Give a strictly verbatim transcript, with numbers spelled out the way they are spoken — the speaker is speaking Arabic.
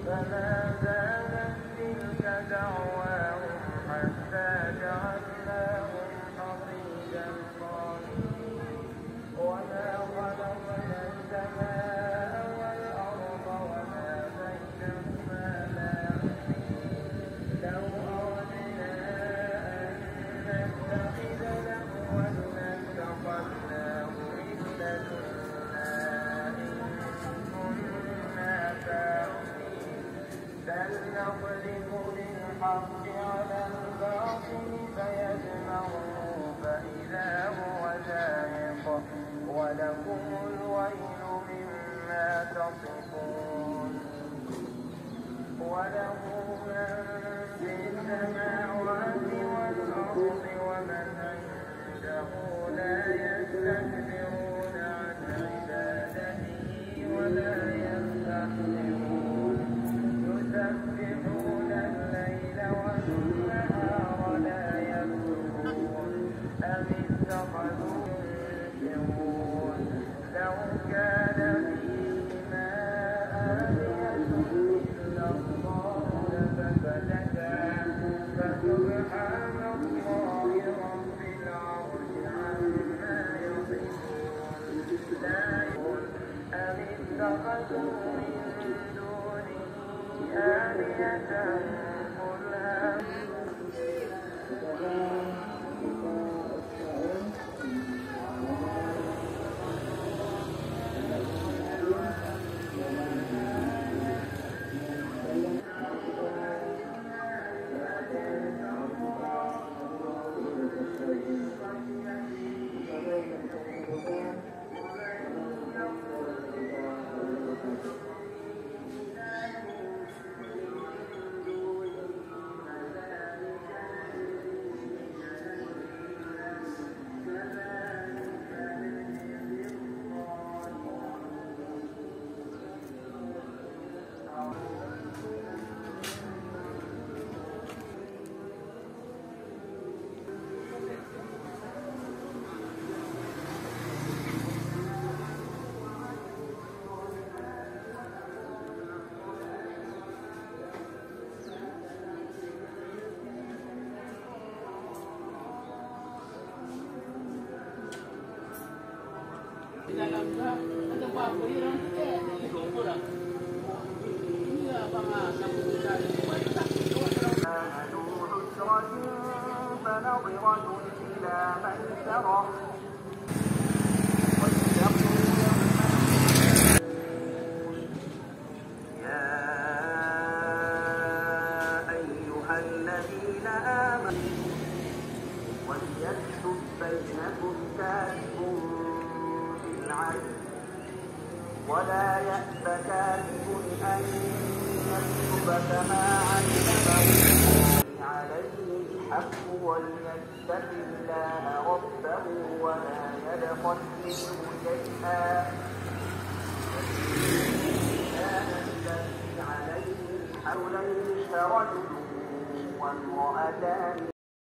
فما زالت تلك دعواهم حتى جعلناهم حصيدا خالدين وما خلقنا السماء والأرض وما بينهما لاعبين لو أردنا أن نتخذ لهوا لاتخذناه من لدنا إن كنا فاعلين بل نضرب بالحق على الباطل فيدمغه فإذا هو زاهق ولكم الويل مما تصفون وله من في السماوات والأرض ومن عنده لا يستكبرون عن عبادته ولا يستحسرون يسبحون الليل والنهار لا يفترون أم اتخذوا ينكرون لو كان فيهما آلهة إلا الله لفسدتا فسبحان الله رب العرش عما يصفون لا يقول أم اتخذوا من دونه آلهة قل di dalamnya ada apa yang eh ini orang ini apa nak bukan kualitas فنظرة إلى ميسرة يا أيها الذين آمنوا وليكتب بينكم كاتب بالعدل ولا يأب كاتب أن يكتب كما علمه عليه الحق وليتق الله ربه ولا يبخس منه شيئا كان الذي عليه الحولين فرجل وامرأتان